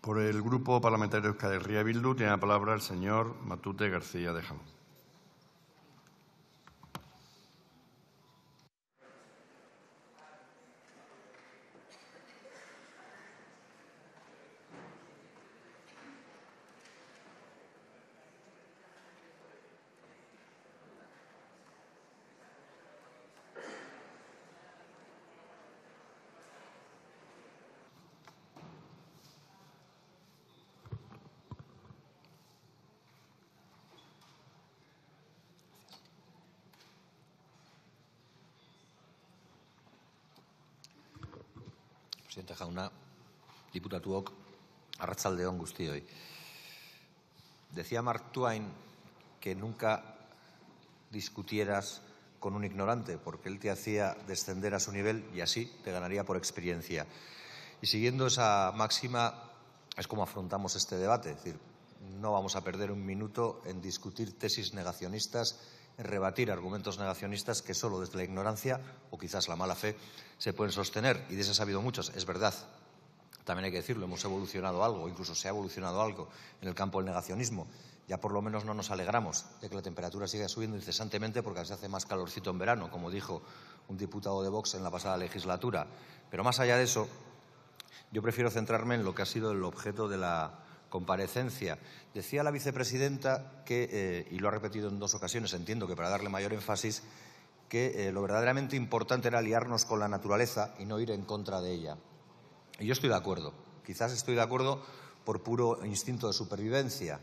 Por el Grupo Parlamentario Euskal Herria Bildu tiene la palabra el señor Matute García de Jamón. Presidente jauna, diputatuok, arratsalde on guztioi. Decía Mark Twain que nunca discutieras con un ignorante, porque él te hacía descender a su nivel y así te ganaría por experiencia. Y siguiendo esa máxima es como afrontamos este debate. Es decir, no vamos a perder un minuto en discutir tesis negacionistas, en rebatir argumentos negacionistas que solo desde la ignorancia o quizás la mala fe se pueden sostener. Y de esas ha habido muchos, es verdad. También hay que decirlo, hemos evolucionado algo, incluso se ha evolucionado algo en el campo del negacionismo. Ya por lo menos no nos alegramos de que la temperatura siga subiendo incesantemente porque se hace más calorcito en verano, como dijo un diputado de Vox en la pasada legislatura. Pero más allá de eso, yo prefiero centrarme en lo que ha sido el objeto de la comparecencia. Decía la vicepresidenta que, y lo ha repetido en 2 ocasiones, entiendo que para darle mayor énfasis, que lo verdaderamente importante era aliarnos con la naturaleza y no ir en contra de ella. Y yo estoy de acuerdo. Quizás estoy de acuerdo por puro instinto de supervivencia.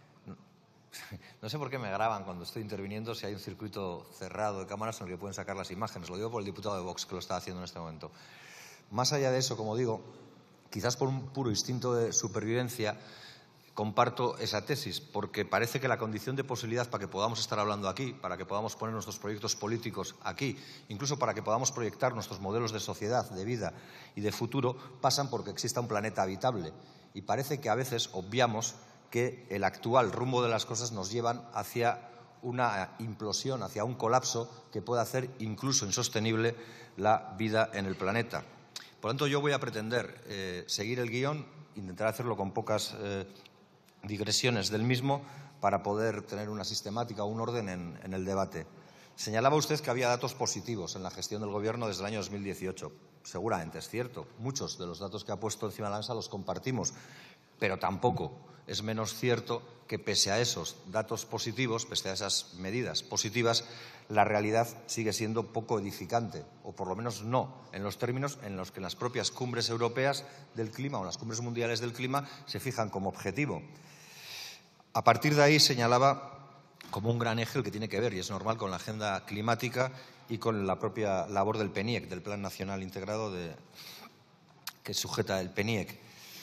No sé por qué me graban cuando estoy interviniendo si hay un circuito cerrado de cámaras en el que pueden sacar las imágenes. Lo digo por el diputado de Vox que lo está haciendo en este momento. Más allá de eso, como digo, quizás por un puro instinto de supervivencia, comparto esa tesis, porque parece que la condición de posibilidad para que podamos estar hablando aquí, para que podamos poner nuestros proyectos políticos aquí, incluso para que podamos proyectar nuestros modelos de sociedad, de vida y de futuro, pasan porque exista un planeta habitable. Y parece que a veces obviamos que el actual rumbo de las cosas nos llevan hacia una implosión, hacia un colapso que puede hacer incluso insostenible la vida en el planeta. Por lo tanto, yo voy a pretender seguir el guión, intentar hacerlo con pocas digresiones del mismo para poder tener una sistemática o un orden en el debate. Señalaba usted que había datos positivos en la gestión del Gobierno desde el año 2018. Seguramente es cierto. Muchos de los datos que ha puesto encima de la mesa los compartimos, pero tampoco es menos cierto que pese a esos datos positivos, pese a esas medidas positivas, la realidad sigue siendo poco edificante, o por lo menos no en los términos en los que las propias cumbres europeas del clima o las cumbres mundiales del clima se fijan como objetivo. A partir de ahí señalaba como un gran eje el que tiene que ver, y es normal, con la agenda climática y con la propia labor del PNIEC, del Plan Nacional Integrado que sujeta el PNIEC.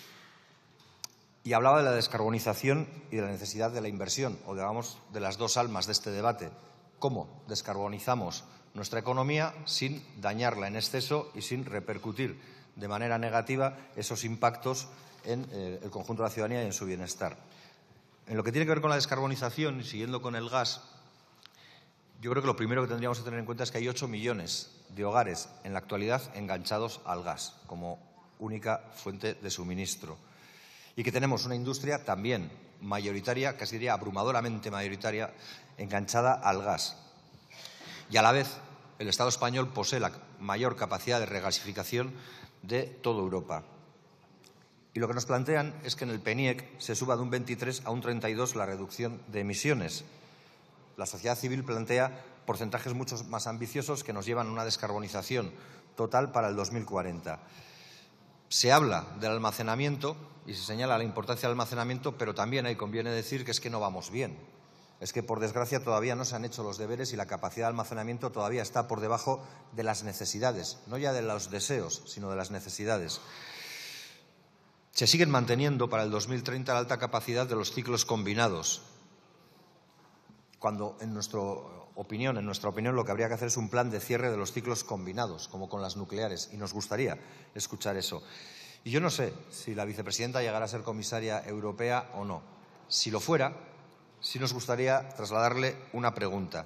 Y hablaba de la descarbonización y de la necesidad de la inversión, o digamos de las 2 almas de este debate. ¿Cómo descarbonizamos nuestra economía sin dañarla en exceso y sin repercutir de manera negativa esos impactos en el conjunto de la ciudadanía y en su bienestar? En lo que tiene que ver con la descarbonización, y siguiendo con el gas, yo creo que lo primero que tendríamos que tener en cuenta es que hay 8 millones de hogares en la actualidad enganchados al gas como única fuente de suministro. Y que tenemos una industria también mayoritaria, casi diría abrumadoramente mayoritaria, enganchada al gas. Y a la vez, el Estado español posee la mayor capacidad de regasificación de toda Europa. Y lo que nos plantean es que en el PNIEC se suba de un 23 a un 32 la reducción de emisiones. La sociedad civil plantea porcentajes mucho más ambiciosos que nos llevan a una descarbonización total para el 2040. Se habla del almacenamiento y se señala la importancia del almacenamiento, pero también ahí conviene decir que es que no vamos bien. Es que, por desgracia, todavía no se han hecho los deberes y la capacidad de almacenamiento todavía está por debajo de las necesidades, no ya de los deseos, sino de las necesidades. Se siguen manteniendo para el 2030 la alta capacidad de los ciclos combinados, cuando en nuestra opinión, lo que habría que hacer es un plan de cierre de los ciclos combinados, como con las nucleares, y nos gustaría escuchar eso. Y yo no sé si la vicepresidenta llegará a ser comisaria europea o no. Si lo fuera, sí nos gustaría trasladarle una pregunta.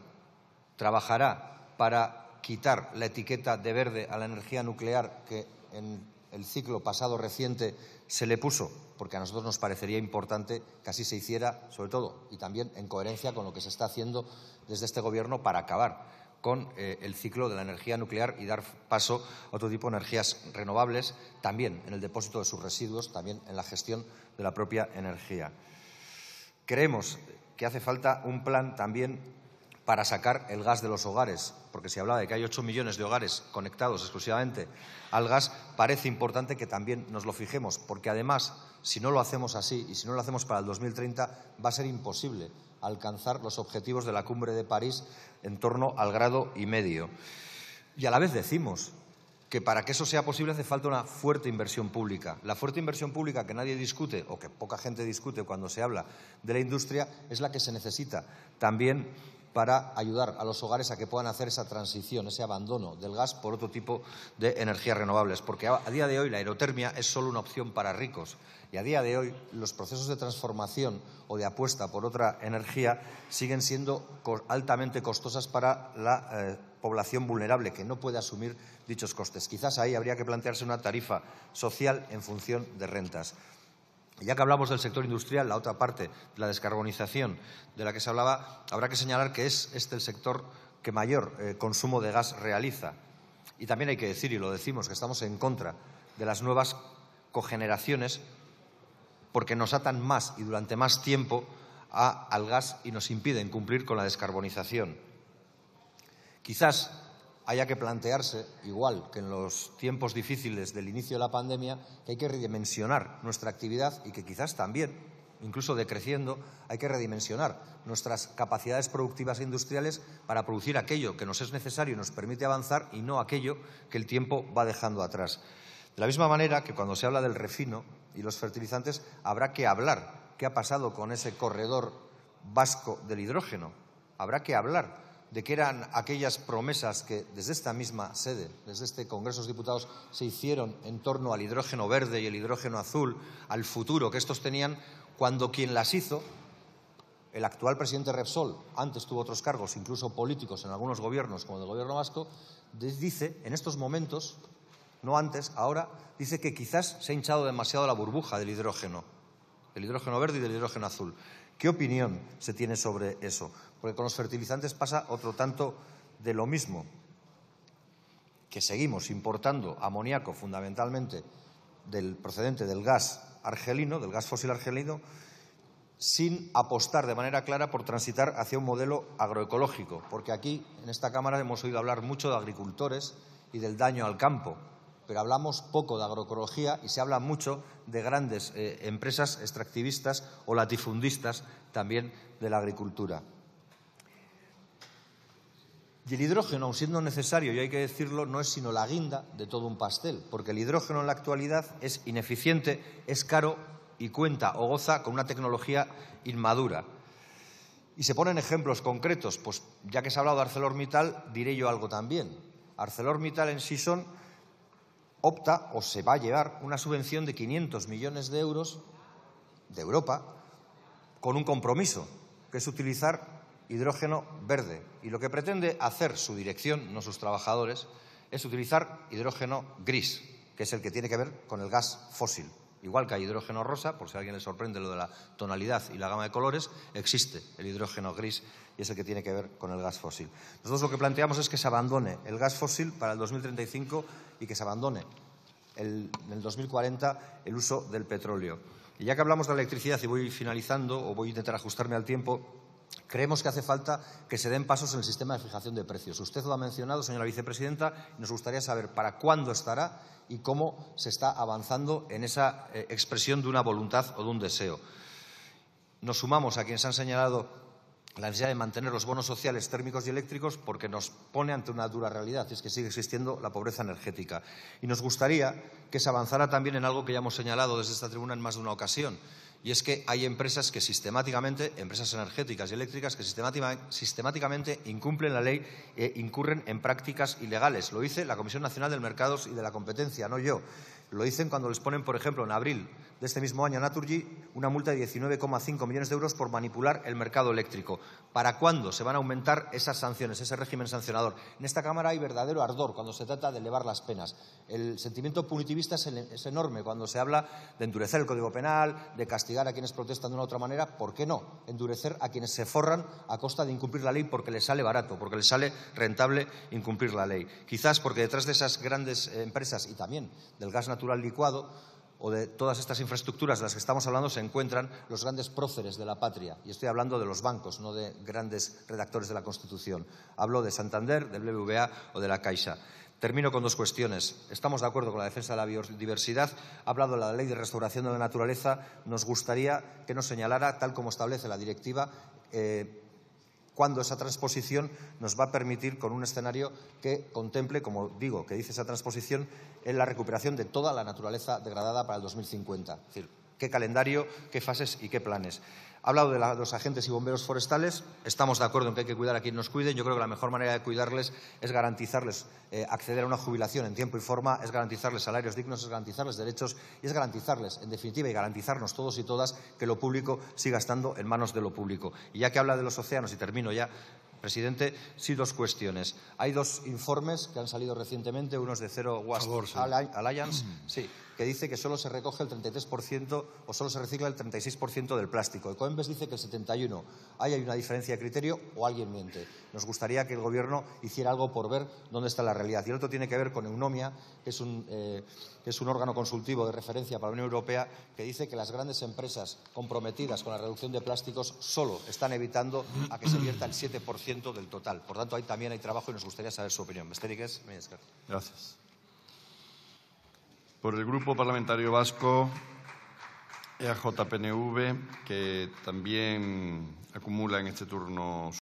¿Trabajará para quitar la etiqueta de verde a la energía nuclear que en el ciclo pasado reciente se le puso, porque a nosotros nos parecería importante que así se hiciera, sobre todo, y también en coherencia con lo que se está haciendo desde este Gobierno para acabar con el ciclo de la energía nuclear y dar paso a otro tipo de energías renovables, también en el depósito de sus residuos, también en la gestión de la propia energía. Creemos que hace falta un plan también para sacar el gas de los hogares, porque se hablaba de que hay 8 millones de hogares conectados exclusivamente al gas, parece importante que también nos lo fijemos, porque además, si no lo hacemos así y si no lo hacemos para el 2030, va a ser imposible alcanzar los objetivos de la Cumbre de París en torno al 1,5 grados. Y a la vez decimos que para que eso sea posible hace falta una fuerte inversión pública. La fuerte inversión pública que nadie discute o que poca gente discute cuando se habla de la industria es la que se necesita también para ayudar a los hogares a que puedan hacer esa transición, ese abandono del gas por otro tipo de energías renovables. Porque a día de hoy la aerotermia es solo una opción para ricos y a día de hoy los procesos de transformación o de apuesta por otra energía siguen siendo altamente costosas para la población vulnerable, que no puede asumir dichos costes. Quizás ahí habría que plantearse una tarifa social en función de rentas. Ya que hablamos del sector industrial, la otra parte de la descarbonización de la que se hablaba, habrá que señalar que es este el sector que mayor consumo de gas realiza. Y también hay que decir, y lo decimos, que estamos en contra de las nuevas cogeneraciones porque nos atan más y durante más tiempo al gas y nos impiden cumplir con la descarbonización. Quizás haya que plantearse, igual que en los tiempos difíciles del inicio de la pandemia, que hay que redimensionar nuestra actividad y que quizás también, incluso decreciendo, hay que redimensionar nuestras capacidades productivas e industriales para producir aquello que nos es necesario y nos permite avanzar y no aquello que el tiempo va dejando atrás. De la misma manera que cuando se habla del refino y los fertilizantes, habrá que hablar qué ha pasado con ese corredor vasco del hidrógeno. Habrá que hablar de qué eran aquellas promesas que desde esta misma sede, desde este Congreso de los Diputados, se hicieron en torno al hidrógeno verde y el hidrógeno azul, al futuro que estos tenían, cuando quien las hizo, el actual presidente Repsol, antes tuvo otros cargos, incluso políticos en algunos gobiernos, como el del Gobierno vasco, dice en estos momentos, no antes, ahora, dice que quizás se ha hinchado demasiado la burbuja del hidrógeno verde y del hidrógeno azul. ¿Qué opinión se tiene sobre eso? Porque con los fertilizantes pasa otro tanto de lo mismo, que seguimos importando amoníaco fundamentalmente procedente del gas argelino, del gas fósil argelino, sin apostar de manera clara por transitar hacia un modelo agroecológico, porque aquí en esta Cámara hemos oído hablar mucho de agricultores y del daño al campo, pero hablamos poco de agroecología y se habla mucho de grandes empresas extractivistas o latifundistas también de la agricultura. Y el hidrógeno, aun siendo necesario, y hay que decirlo, no es sino la guinda de todo un pastel, porque el hidrógeno en la actualidad es ineficiente, es caro y cuenta o goza con una tecnología inmadura. Y se ponen ejemplos concretos, pues ya que se ha hablado de ArcelorMittal, diré yo algo también. ArcelorMittal en Sison opta o se va a llevar una subvención de 500 millones de euros de Europa con un compromiso, que es utilizar hidrógeno verde. Y lo que pretende hacer su dirección, no sus trabajadores, es utilizar hidrógeno gris, que es el que tiene que ver con el gas fósil. Igual que hay hidrógeno rosa, por si a alguien le sorprende lo de la tonalidad y la gama de colores, existe el hidrógeno gris y es el que tiene que ver con el gas fósil. Nosotros lo que planteamos es que se abandone el gas fósil para el 2035 y que se abandone en el 2040 el uso del petróleo. Y ya que hablamos de la electricidad, y voy finalizando, o voy a intentar ajustarme al tiempo, creemos que hace falta que se den pasos en el sistema de fijación de precios. Usted lo ha mencionado, señora vicepresidenta, y nos gustaría saber para cuándo estará y cómo se está avanzando en esa expresión de una voluntad o de un deseo. Nos sumamos a quienes han señalado la necesidad de mantener los bonos sociales térmicos y eléctricos porque nos pone ante una dura realidad, y es que sigue existiendo la pobreza energética. Y nos gustaría que se avanzara también en algo que ya hemos señalado desde esta tribuna en más de una ocasión, y es que hay empresas que sistemáticamente, empresas energéticas y eléctricas, que sistemáticamente incumplen la ley e incurren en prácticas ilegales. Lo dice la Comisión Nacional del Mercado y de la Competencia, no yo. Lo dicen cuando les ponen, por ejemplo, en abril de este mismo año a Naturgy una multa de 19,5 millones de euros por manipular el mercado eléctrico. ¿Para cuándo se van a aumentar esas sanciones, ese régimen sancionador? En esta Cámara hay verdadero ardor cuando se trata de elevar las penas. El sentimiento punitivista es enorme cuando se habla de endurecer el Código Penal, de castigar a quienes protestan de una u otra manera. ¿Por qué no? Endurecer a quienes se forran a costa de incumplir la ley porque les sale barato, porque les sale rentable incumplir la ley. Quizás porque detrás de esas grandes empresas y también del gas natural licuado o de todas estas infraestructuras de las que estamos hablando se encuentran los grandes próceres de la patria. Y estoy hablando de los bancos, no de grandes redactores de la Constitución. Hablo de Santander, del BBVA o de la Caixa. Termino con dos cuestiones. Estamos de acuerdo con la defensa de la biodiversidad. Ha hablado de la Ley de Restauración de la Naturaleza. Nos gustaría que nos señalara, tal como establece la directiva, cuándo esa transposición nos va a permitir con un escenario que contemple, como digo, que dice esa transposición, en la recuperación de toda la naturaleza degradada para el 2050. Es decir, qué calendario, qué fases y qué planes. Ha hablado de los agentes y bomberos forestales. Estamos de acuerdo en que hay que cuidar a quienes nos cuiden. Yo creo que la mejor manera de cuidarles es garantizarles acceder a una jubilación en tiempo y forma, es garantizarles salarios dignos, es garantizarles derechos y es garantizarles, en definitiva, y garantizarnos todos y todas que lo público siga estando en manos de lo público. Y ya que habla de los océanos, y termino ya, presidente, sí, dos cuestiones. Hay dos informes que han salido recientemente, uno es de Zero Waste Alliance, sí, que dice que solo se recoge el 33% o solo se recicla el 36% del plástico. Ecoembes dice que el 71%. ¿Hay una diferencia de criterio o alguien miente? Nos gustaría que el Gobierno hiciera algo por ver dónde está la realidad. Y el otro tiene que ver con Eunomia, que es un órgano consultivo de referencia para la Unión Europea, que dice que las grandes empresas comprometidas con la reducción de plásticos solo están evitando a que se vierta el 7% del total. Por tanto, ahí también hay trabajo y nos gustaría saber su opinión. Gracias. Por el Grupo Parlamentario Vasco, EAJ-PNV, que también acumula en este turno